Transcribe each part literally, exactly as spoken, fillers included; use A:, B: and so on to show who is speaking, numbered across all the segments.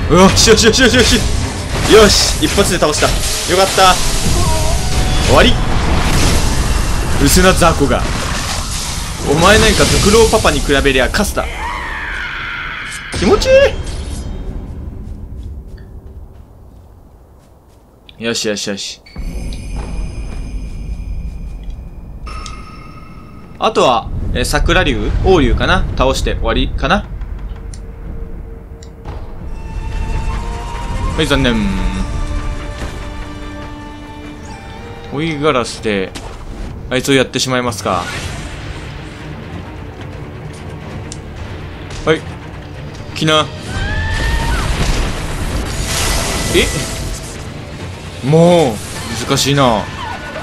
A: よしよしよしよしよしよし、一発で倒した。よかった。終わり。薄な雑魚が。お前なんかドクロウパパに比べりゃカスだ。気持ちいい。よしよしよし。あとは、えー、桜竜王竜かな、倒して終わりかな。はい、残念。追いガラスであいつをやってしまいますか。はい、来な。え、もう難しいな。ん、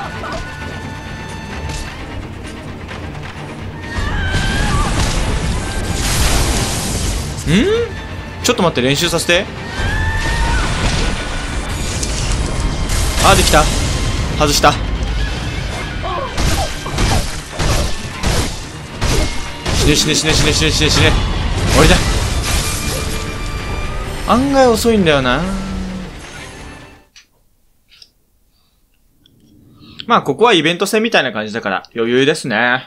A: ちょっと待って、練習させて。あー、できた。外した。死ね死ね死ね死ね死ね死ね死ね。終わりだ。案外遅いんだよな。まあここはイベント戦みたいな感じだから余裕ですね。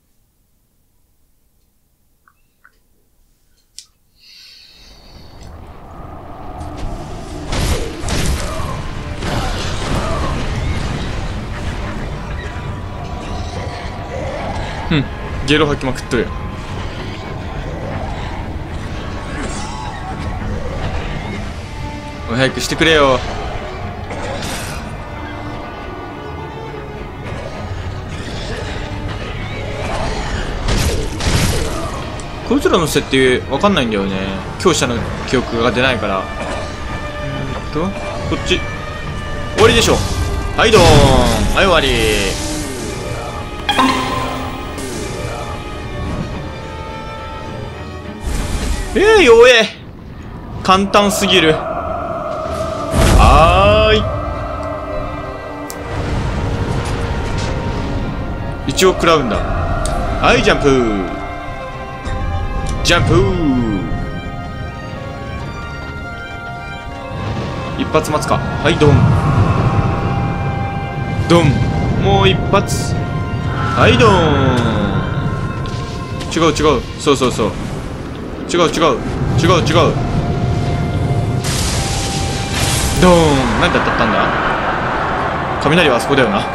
A: うん、ゲロ吐きまくっとるよ。おい、早くしてくれよ。こいつらの設定わかんないんだよね。強者の記憶が出ないから。うんとこっち終わりでしょ。はいどーん、はい終わり。えー、弱え。簡単すぎる。はーい。一応食らうんだ。はい、ジャンプジャンプ一発待つか。はい、ドンドン。もう一発。はい、ドン。違う違う、そうそうそう、違う違う違う違う。ドーン。何だったんだ。雷はあそこだよな。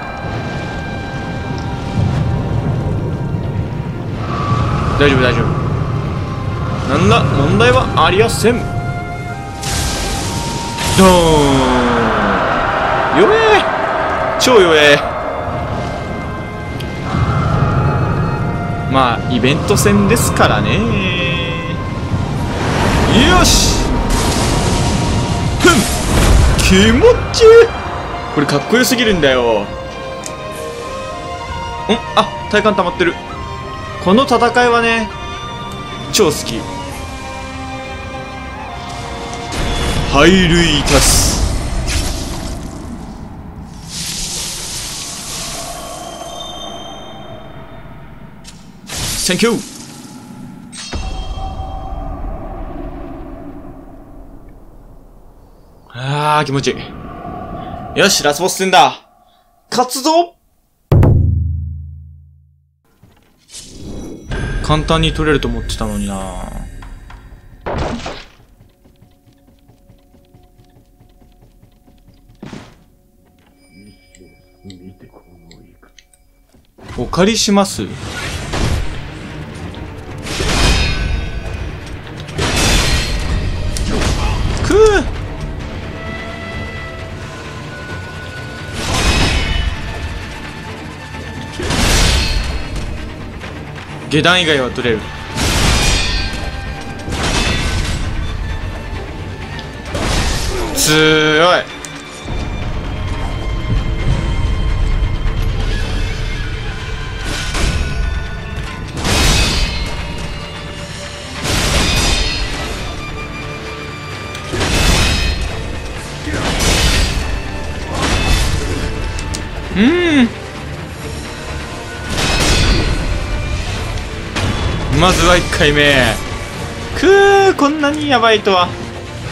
A: 大丈夫大丈夫。なんだ、問題はありやせん。ドーン。弱え、超弱え。まあイベント戦ですからね。よし、ふん、気持ちいい。これかっこよすぎるんだよ。ん、あ、体感溜まってる。この戦いはね、超好き。入るいたす。センキュー。あー、気持ちいい。よし、ラスボス戦だ。勝つぞ。簡単に取れると思ってたのにな。お借りします。くー。下段以外は取れる。強い。うん、まずはいっかいめ。くー、こんなにやばいとは。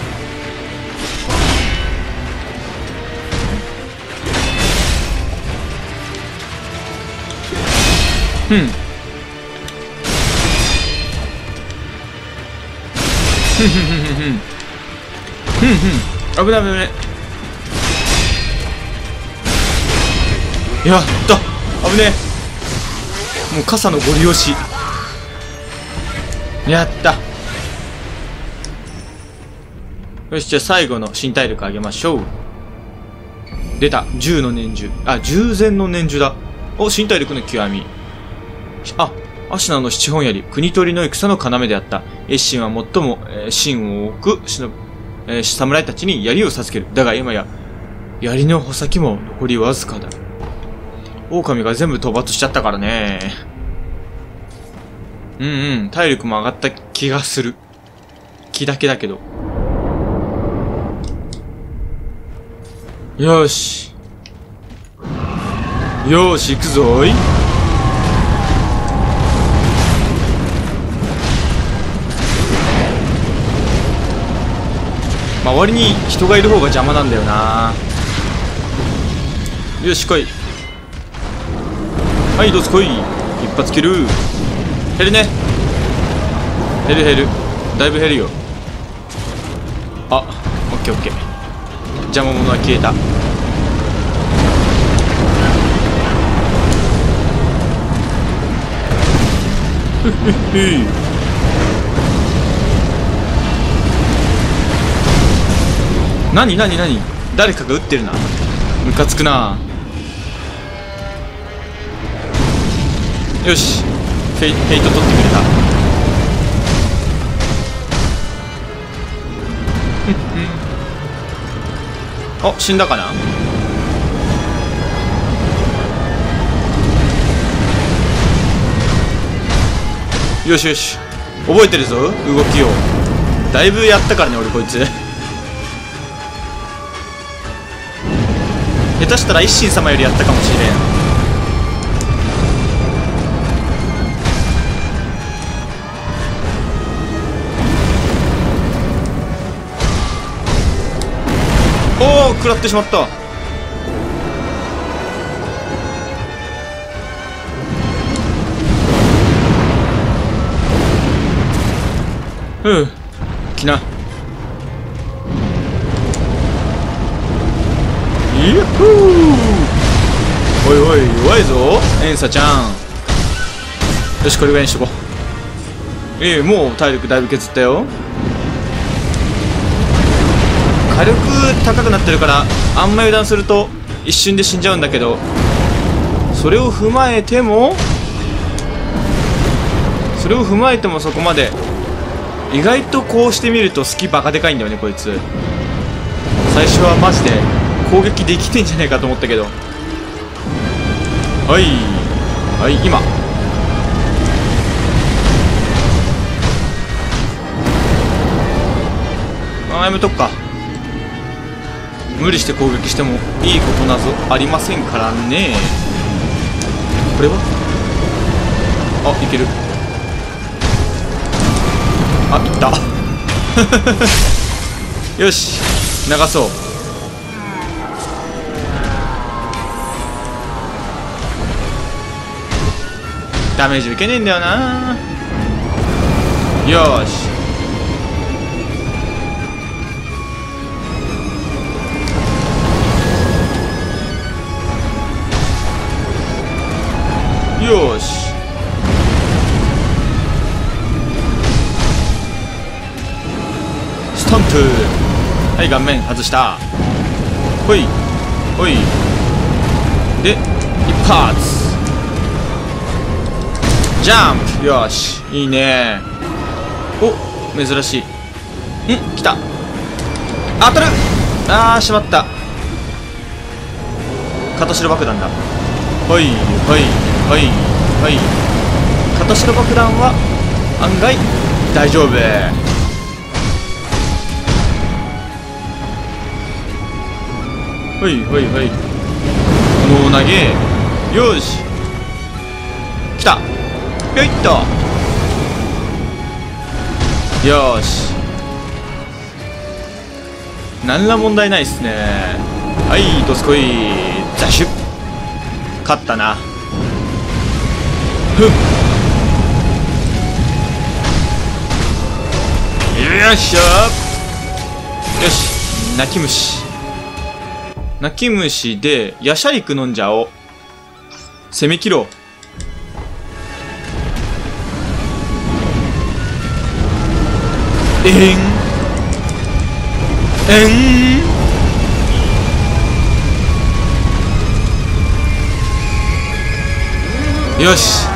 A: ふんふんふんふんふんふんふん。危ない危ない危ない。やった危ねえ。もう傘のご利用し。やった。よし、じゃあ最後の身体力上げましょう。出た。銃の念珠。あ、従前の念珠だ。お、身体力の極み。あ、アシュナの七本槍。国取りの戦の要であった。越心は最も、えー、心を置く忍、えー、侍たちに槍を授ける。だが今や、槍の穂先も残りわずかだ。狼が全部討伐しちゃったからね。うんうん、体力も上がった気がする。気だけだけど。よーし。よーし、行くぞーい。周りに人がいる方が邪魔なんだよな。よし、来い。はい、どうぞ来い。一発切る。減るね。減る減る。だいぶ減るよ。あ、オッケーオッケー。邪魔者は消えた。ふっふっふ。なになになに、誰かが撃ってるな。ムカつくな。よし、フェイ、フェイト取ってくれた。あ、死んだかな。よしよし、覚えてるぞ動きを。だいぶやったからね俺こいつ。下手したら一心様よりやったかもしれん。おお、食らってしまった。うん、来な。イヤッホー。おいおい、弱いぞエンサちゃん。よし、これぐらいにしとこう。ええ、もう体力だいぶ削ったよ。火力高くなってるからあんま油断すると一瞬で死んじゃうんだけど、それを踏まえてもそれを踏まえてもそこまで。意外とこうしてみると隙バカでかいんだよねこいつ。最初はマジで攻撃できてんじゃねえかと思ったけど。はいはい、今あ、やめとくか。無理して攻撃してもいいことなぞありませんからね。これはあ、いける。あ、いったよし、流そう。ダメージ受けねえんだよな。よーし、よし、スタンプ。はい、顔面外した。ほいほいで一発ジャンプ。よし、いいね。お、珍しい。ん、来た。当たる。あー、しまった。片白爆弾だ。ほいほいほいほい。片白爆弾は案外大丈夫。ほいほいほい。脳投げ。よし、来た。ぴょいっと。よし、何ら問題ないっすね。はい、どすこい。ザシュ。勝ったな。 ふん。よっしゃー。よし、泣き虫。泣き虫でヤシャリク飲んじゃおう。攻め切ろう。えんえんよし。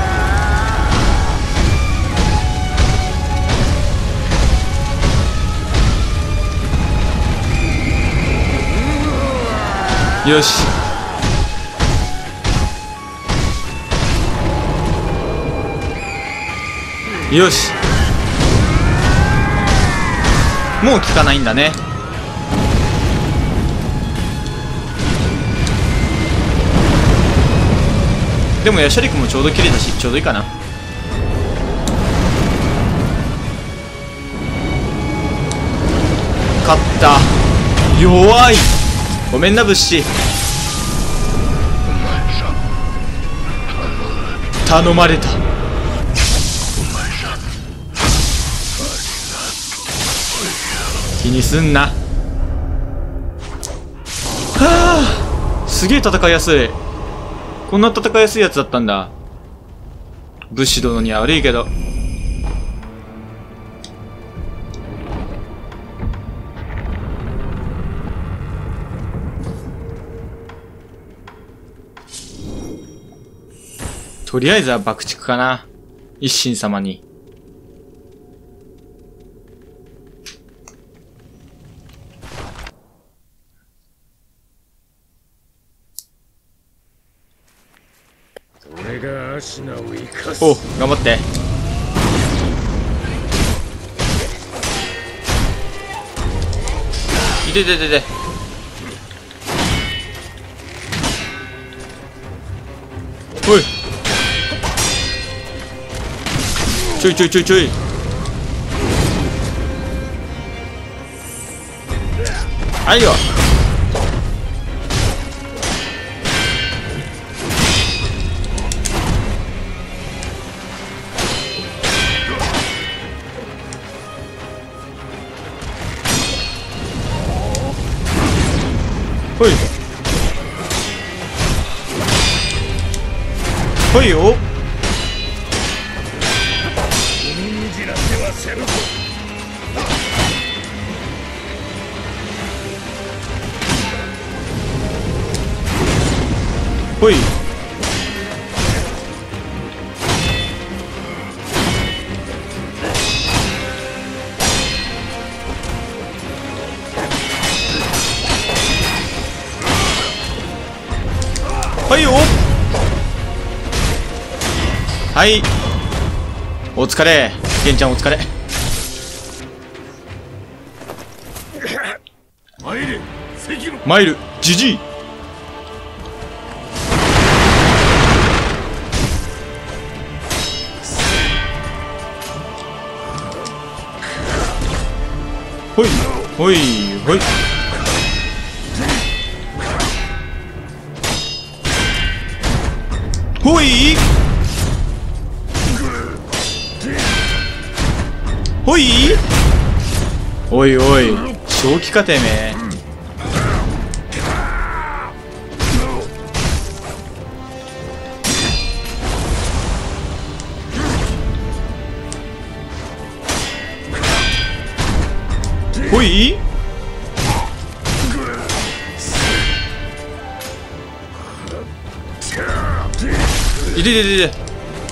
A: よし。よし。もう効かないんだね。でもヤシャリクもちょうど綺麗だし、ちょうどいいかな。勝った。弱い。ごめんな、物資。頼まれた。気にすんな。はあ、すげえ戦いやすい。こんな戦いやすいやつだったんだ。武士殿には悪いけど。とりあえずは爆竹かな。一心様に。お、頑張って。いてててて。おい。ちょいちょいちょいちょい。はいよ。ほいほいよ。ほい。はいよ。はい。お疲れ。ゲンちゃんお疲れ。マイル、ジジイ。ほい、ほい、ほい。ほいほい。おいおい、正気かてめえ。ほい。いてててて。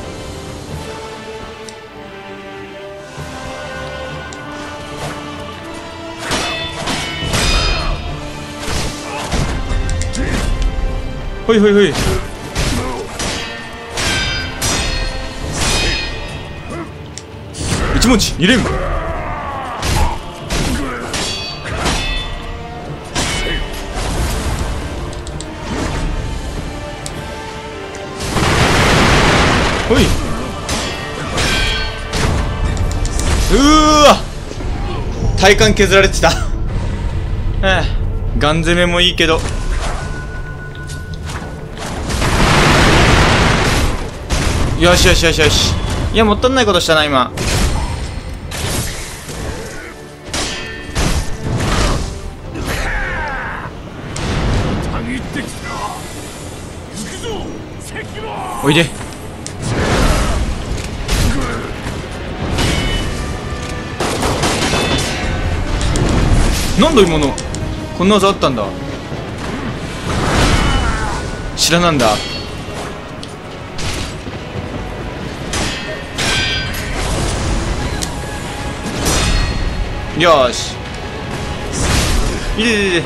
A: ほいほいほい。一文字二連。ほい。うーわ、体幹削られてた。はあ、ガン攻めもいいけど。 よしよしよしよし。いや、もったいないことしたな今。おいで。なんだ今の。こんな技あったんだ。知らなんだ。よーし。いでいでいで。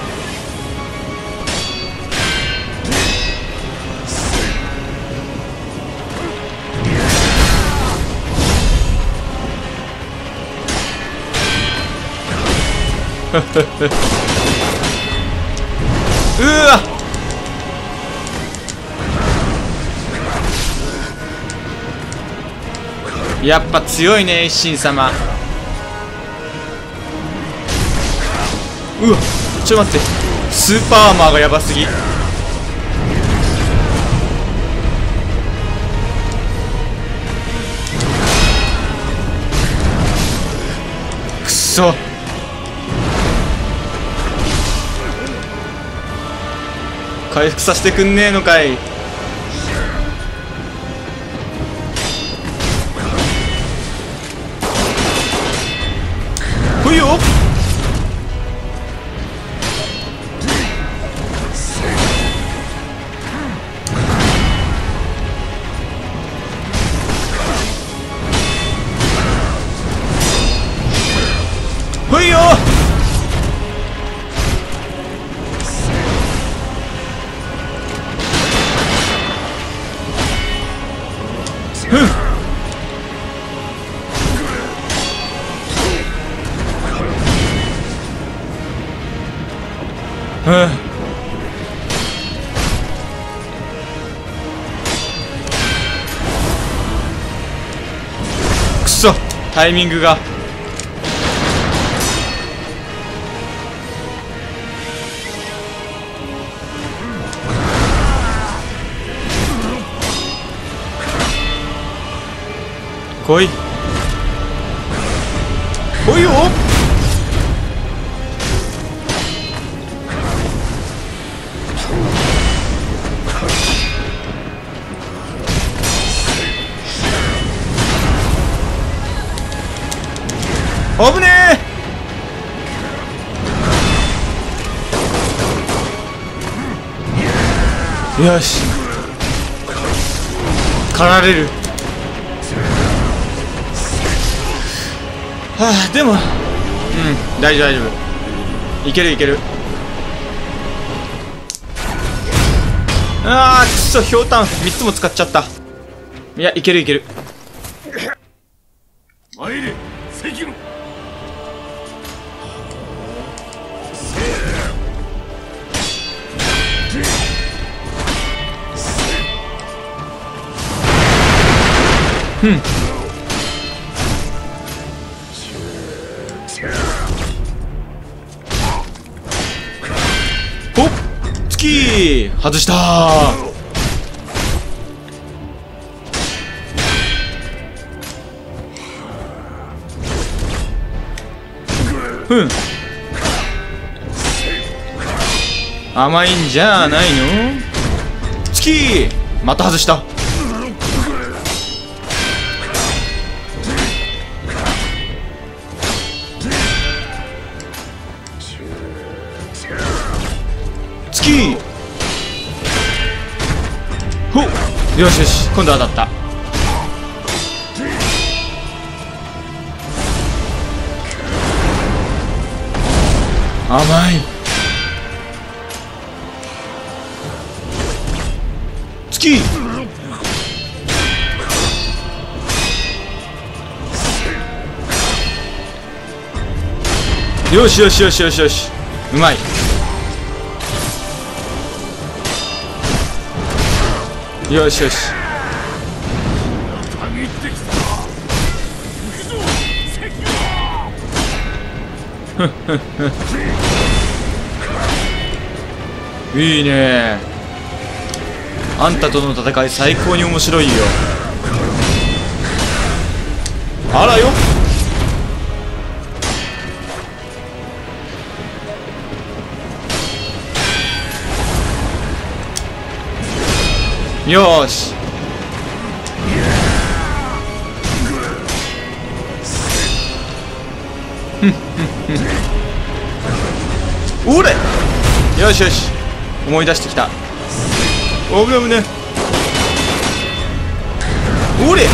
A: うわ、やっぱ強いね一心様。うわ、ちょっと待って、スーパーアーマーがやばすぎ。くそ、回復させてくんねえのかい。ほいよ。ほいよ。ふん。うん、くそ、タイミングが。来い。来いよ。危ねえ。よし、狩られる。はあ、でも、うん、大丈夫大丈夫、いけるいける。あー、くそ、ひょうたんみっつも使っちゃった。いや、いけるいける。
B: 参れ、関野。
A: ふん。おっ、月外したー。ふん、甘いんじゃないの。月また外した。月ほっ、よしよし、今度当たった。甘い。月よしよしよしよしよし、うまい。よしよし。いいね。あんたとの戦い最高に面白いよ。 あらよ。よーし。おれ。よしよし、思い出してきた。おぶねぶね。おれ。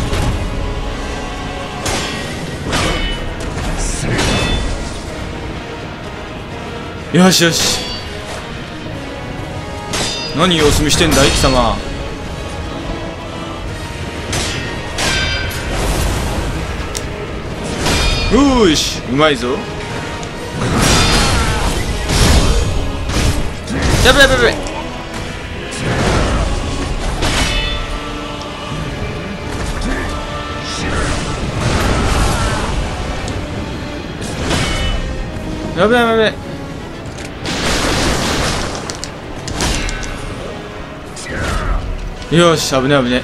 A: よしよし。何様子見してんだい貴様。よーし、うまいぞ。やべやべやべ。やべやべやべ。よし、危ね危ね。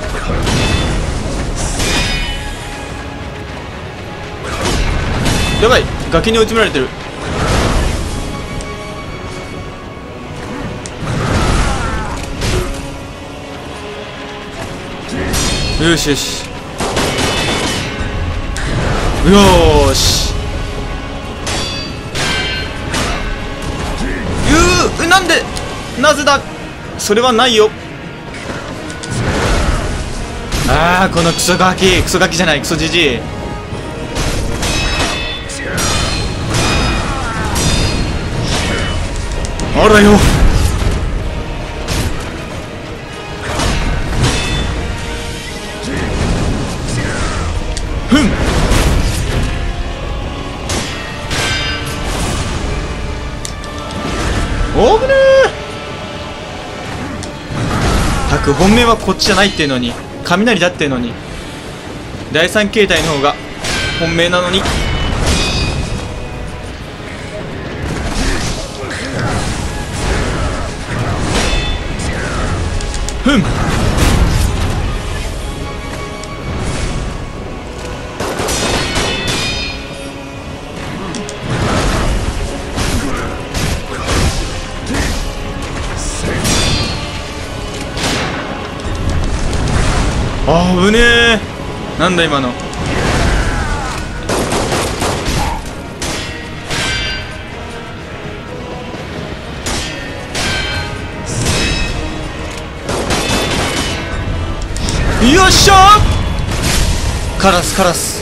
A: やばい、崖に追い詰められてる。よしよし。よーし。ゆう、なんで、なぜだ。それはないよ。ああ、このクソガキ、クソガキじゃない、クソジジイ。あらよ。ふん。おぶねー。たく本命はこっちじゃないっていうのに、雷だっていうのに、だいさん形態の方が本命なのに。ふん。あぶねえ。なんだ今の。よっしゃー。カラスカラス。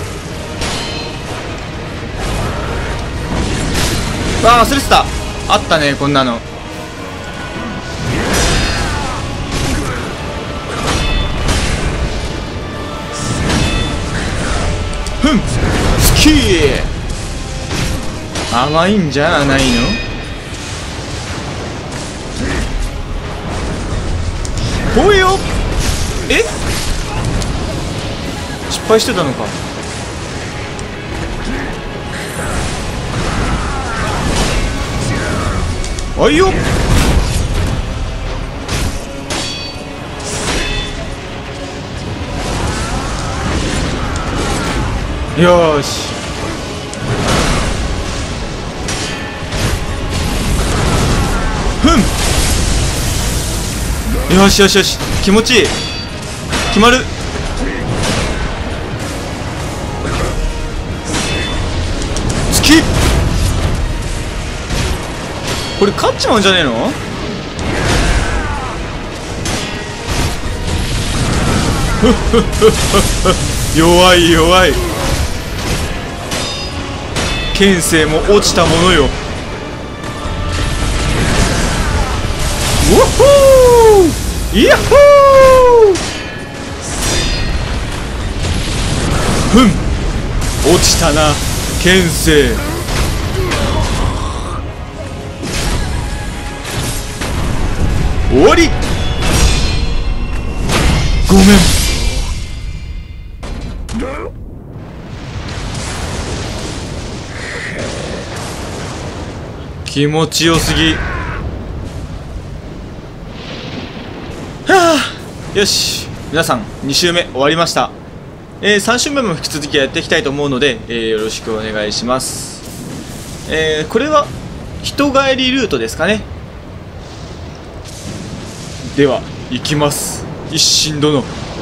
A: ああ、忘れてた。あったね、こんなの。ふん、好き。甘いんじゃないの。ほいよ。え、失敗してたのか。あいよ。よーし。ふん。よしよしよし、気持ちいい。決まる。月。これ勝っちまうんじゃねえの。弱い弱い。剣聖も落ちたものよ。ウォッホー、イヤッホー。ふん、落ちたな剣聖。終わり。ごめん。気持ちよすぎ。はあ、よし、皆さんに周目終わりました。 えー、さん週目も引き続きやっていきたいと思うので、えー、よろしくお願いします。えー、これは人帰りルートですかね。では行きます、一心殿。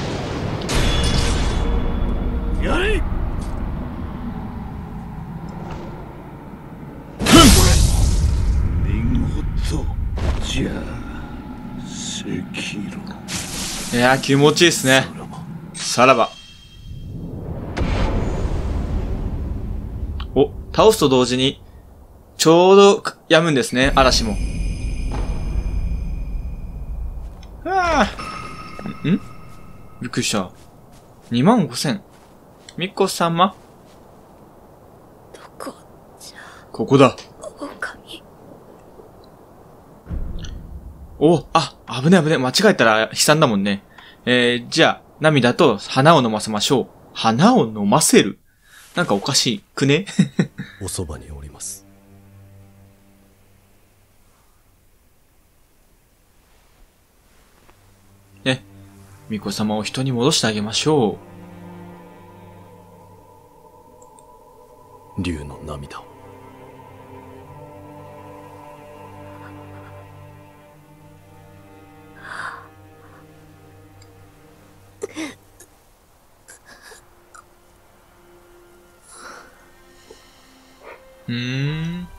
B: やれ。見事じゃ赤炉。
A: いやー気持ちいいですね。さらば。お、倒すと同時にちょうど止むんですね、嵐も。ああ、ん？びっくりした。にまんごせん。みっこ様？
C: どこじゃ。
A: ここだ。
C: 狼。
A: お、あ、危ね危ね。間違えたら悲惨だもんね。えー、じゃあ、涙と花を飲ませましょう。花を飲ませる？なんかおかしいくね
D: おそばにおります。
A: ね。巫女様を人に戻してあげましょ
D: 竜の涙を。
A: う。うーん。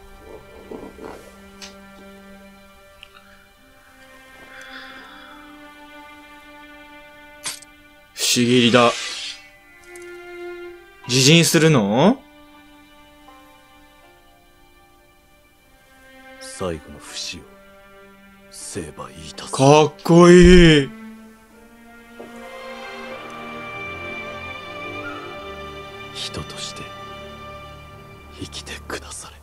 A: 不思議だ。自陣するの？
D: 最後の節を成敗いたす。
A: かっこいい。
D: 人として生きてくだされ。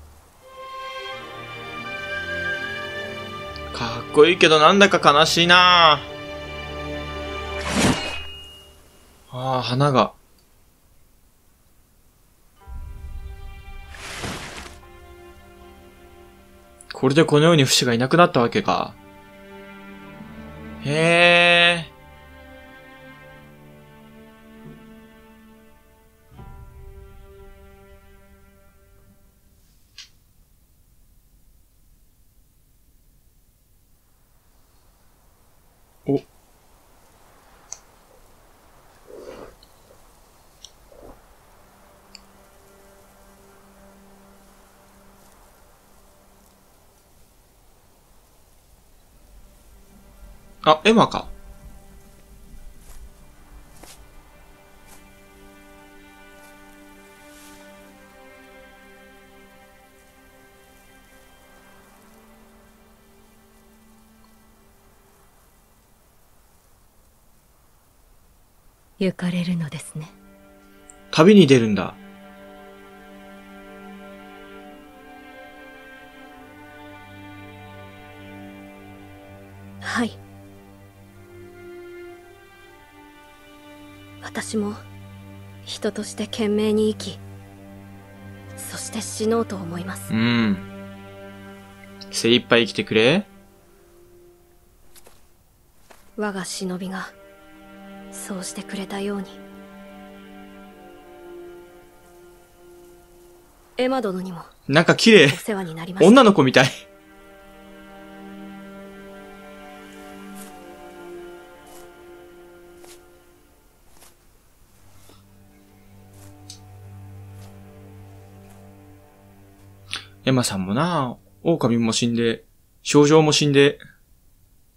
A: かっこいいけどなんだか悲しいな。ああ、花が。これでこのようにフシがいなくなったわけか。へえ。お。あ、エマか。
C: 行かれるのですね。
A: 旅に出るんだ。
C: はい。私も人として懸命に生き、そして死のうと思います。
A: うん。精一杯生きてくれ。
C: 我が忍びがそうしてくれたように。エマ殿にも
A: なんか綺麗。
C: お世話になりました。
A: 女の子みたい。エマさんもな、狼も死んで、症状も死んで、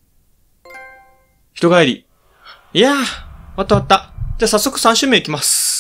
A: 人帰り。いやー、終わった終わった。じゃあ早速さん週目いきます。